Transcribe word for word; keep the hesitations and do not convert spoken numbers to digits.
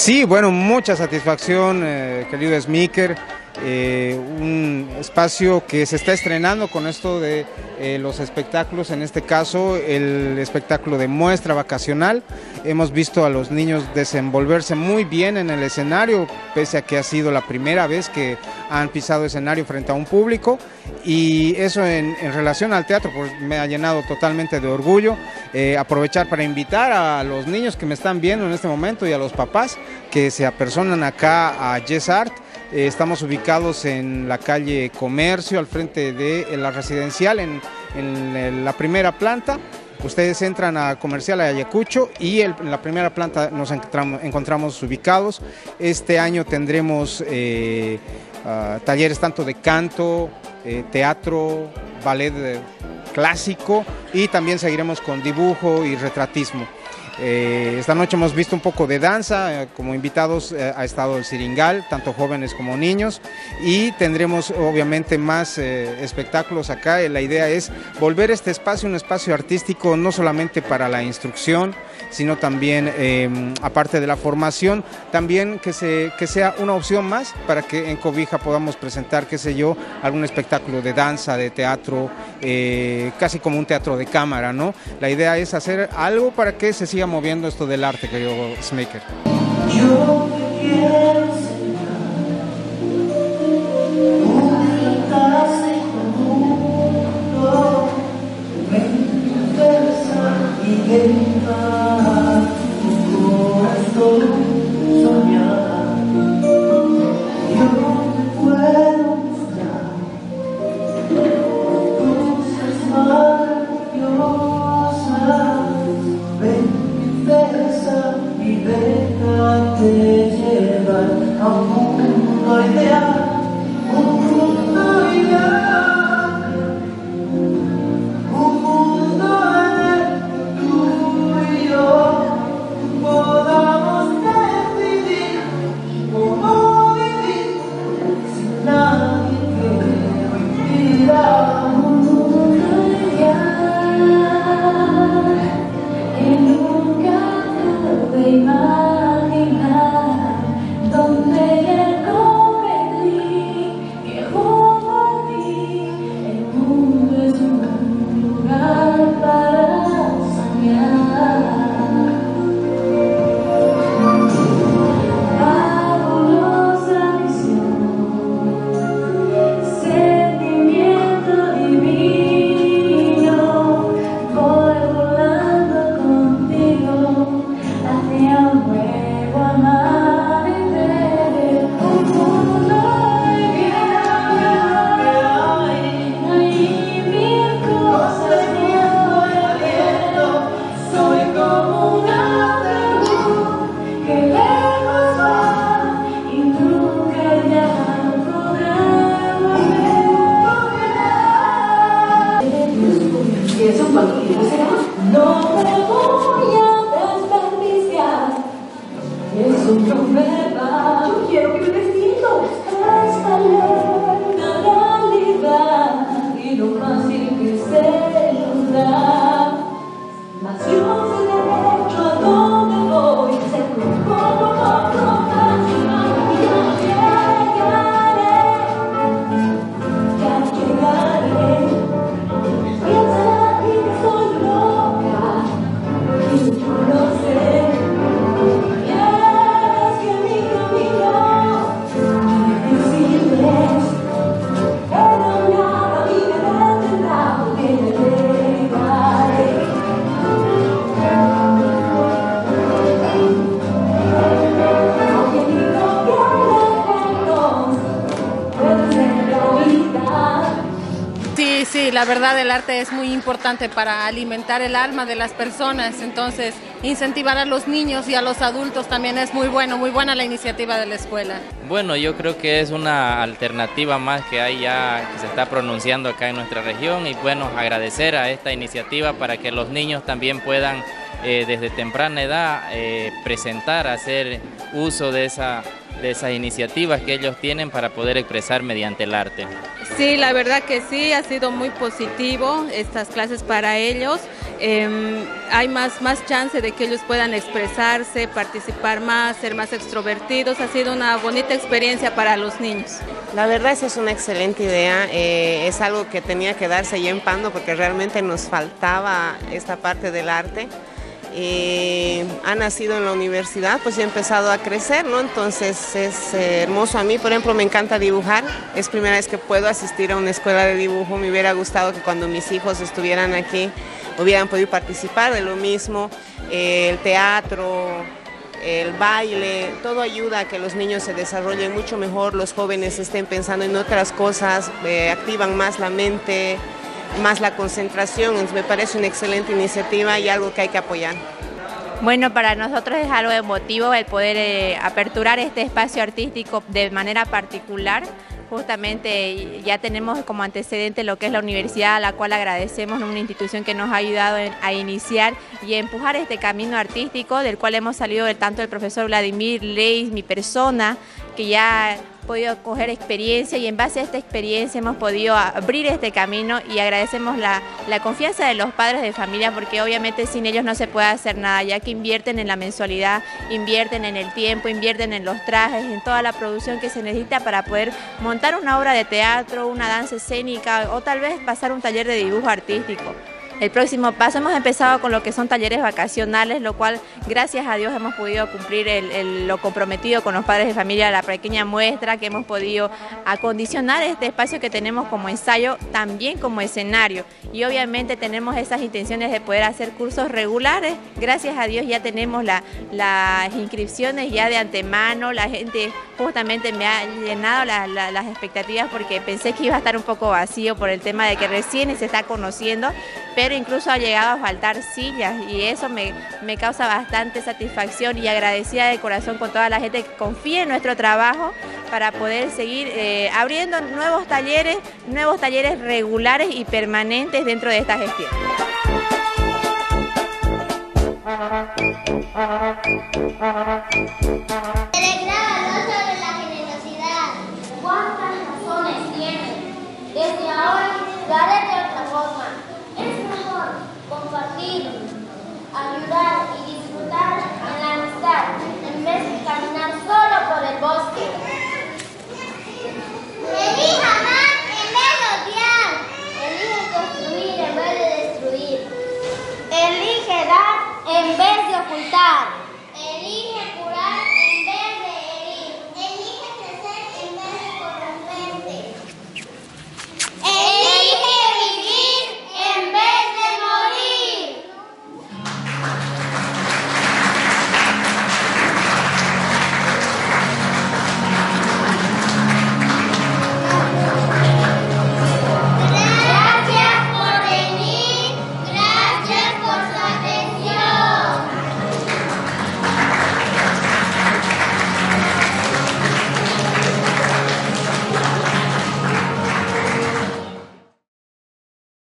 Sí, bueno, mucha satisfacción, eh, querido Smiker. Eh, un espacio que se está estrenando con esto de eh, los espectáculos, en este caso el espectáculo de muestra vacacional. Hemos visto a los niños desenvolverse muy bien en el escenario, pese a que ha sido la primera vez que han pisado escenario frente a un público, y eso en, en relación al teatro pues me ha llenado totalmente de orgullo. Eh, aprovechar para invitar a los niños que me están viendo en este momento y a los papás que se apersonan acá a Yes Art. Eh, estamos ubicados en la calle Comercio, al frente de la residencial, en, en la primera planta. Ustedes entran a Comercial Ayacucho y el, en la primera planta nos encontramos, encontramos ubicados. Este año tendremos eh, uh, talleres tanto de canto, eh, teatro, ballet eh, clásico, y también seguiremos con dibujo y retratismo. Eh, esta noche hemos visto un poco de danza, eh, como invitados eh, ha estado el Siringal, tanto jóvenes como niños, y tendremos obviamente más eh, espectáculos acá. La idea es volver este espacio un espacio artístico no solamente para la instrucción, sino también, eh, aparte de la formación, también que, se, que sea una opción más para que en Cobija podamos presentar, qué sé yo, algún espectáculo de danza, de teatro, eh, casi como un teatro de cámara, ¿no? La idea es hacer algo para que se siga moviendo esto del arte, querido Smiker. Yo te quiero enseñar un fantástico mundo, ven, versa y deja tu corazón soñar. Yo te puedo mostrar cosas maravillosas, ven, y déjate llevar a un mundo ideal, un mundo ideal, un mundo en el que tú y yo podamos decidir cómo vivir sin nadie que me impida. Un mundo ideal que nunca de imaginar, donde ya comprendí que junto a ti el mundo es un lugar para soñar. Fabulosa visión, sentimiento divino, voy volando contigo hacia un nuevo amanecer, un mundo ideal. Hay mil cosas que voy viendo, soy como un ataúd que lejos va y nunca ya podrá volver. No me voy a desperdiciar, eso no me va. Yo quiero que me despido hasta la realidad y lo fácil que se nos da. Mas yo sé derecho a dónde voy, sé poco a poco más y más, y ya llegaré, ya llegaré. Piensa que soy loca y yo lo sé. Quieres que mi camino difícil es, pero nada a mí me detendrá, porque me llegaré. Aunque digo que lejos puede ser la vida. Sí, sí, la verdad el arte es muy importante para alimentar el alma de las personas, entonces incentivar a los niños y a los adultos también es muy bueno, muy buena la iniciativa de la escuela. Bueno, yo creo que es una alternativa más que hay ya, que se está pronunciando acá en nuestra región, y bueno, agradecer a esta iniciativa para que los niños también puedan eh, desde temprana edad eh, presentar, hacer uso de esa de esas iniciativas que ellos tienen para poder expresar mediante el arte. Sí, la verdad que sí, ha sido muy positivo estas clases para ellos. Eh, hay más, más chance de que ellos puedan expresarse, participar más, ser más extrovertidos. Ha sido una bonita experiencia para los niños. La verdad esa es una excelente idea, eh, es algo que tenía que darse ya en Pando porque realmente nos faltaba esta parte del arte. Eh, ha nacido en la universidad, pues ya ha empezado a crecer, ¿no? Entonces es eh, hermoso. A mí, por ejemplo, me encanta dibujar, es primera vez que puedo asistir a una escuela de dibujo. Me hubiera gustado que cuando mis hijos estuvieran aquí hubieran podido participar de lo mismo. Eh, el teatro, el baile, todo ayuda a que los niños se desarrollen mucho mejor, los jóvenes estén pensando en otras cosas, eh, activan más la mente, más la concentración. Entonces me parece una excelente iniciativa y algo que hay que apoyar. Bueno, para nosotros es algo emotivo el poder eh, aperturar este espacio artístico de manera particular. Justamente ya tenemos como antecedente lo que es la universidad, a la cual agradecemos, una institución que nos ha ayudado a iniciar y a empujar este camino artístico, del cual hemos salido tanto el profesor Vladimir Leis, mi persona, que ya ha podido coger experiencia, y en base a esta experiencia hemos podido abrir este camino, y agradecemos la, la confianza de los padres de familia, porque obviamente sin ellos no se puede hacer nada, ya que invierten en la mensualidad, invierten en el tiempo, invierten en los trajes, en toda la producción que se necesita para poder montar una obra de teatro, una danza escénica o tal vez pasar un taller de dibujo artístico. El próximo paso, hemos empezado con lo que son talleres vacacionales, lo cual gracias a Dios hemos podido cumplir el, el, lo comprometido con los padres de familia, la pequeña muestra, que hemos podido acondicionar este espacio que tenemos como ensayo, también como escenario, y obviamente tenemos esas intenciones de poder hacer cursos regulares. Gracias a Dios ya tenemos la, las inscripciones ya de antemano, la gente justamente me ha llenado la, la, las expectativas, porque pensé que iba a estar un poco vacío por el tema de que recién se está conociendo, pero incluso ha llegado a faltar sillas, y eso me, me causa bastante satisfacción, y agradecida de corazón con toda la gente que confía en nuestro trabajo para poder seguir eh, abriendo nuevos talleres, nuevos talleres regulares y permanentes dentro de esta gestión. Electro